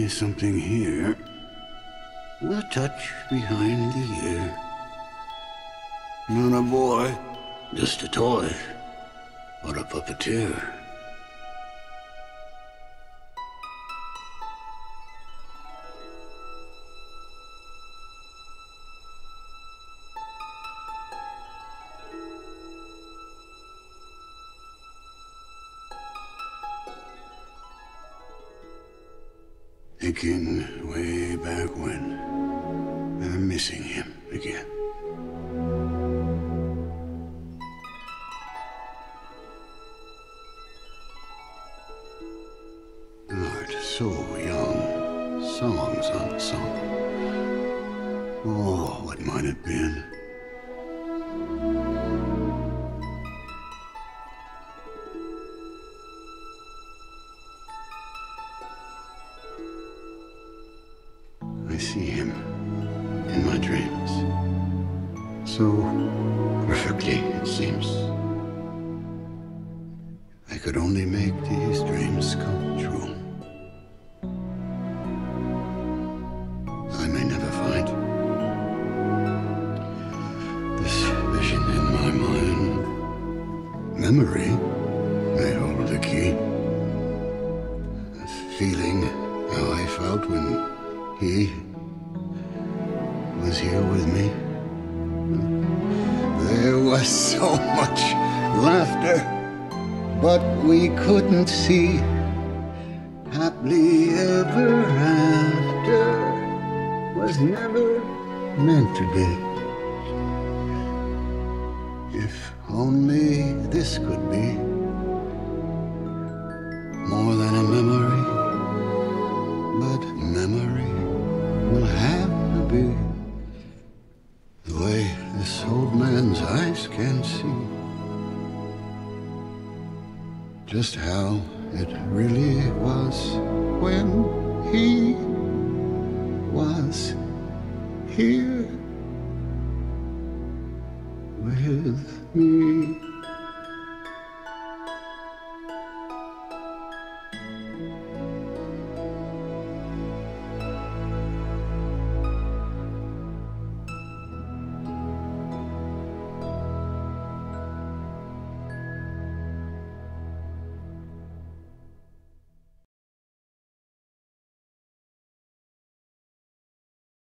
something here. A touch behind the ear. Not a boy, just a toy, or a puppeteer. Thinking way back when, I'm missing him again. Art so young, songs unsung. Oh, what might have been. I see him in my dreams. So perfectly, it seems. I could only make these dreams come true. I may never find this vision in my mind. Memory may hold the key. Feeling how I felt when he was here with me. There was so much laughter, but we couldn't see. Happily ever after was never meant to be. If only this could be more than a memory, but memory will have to be the way this old man's eyes can see. Just how it really was when he was here with me.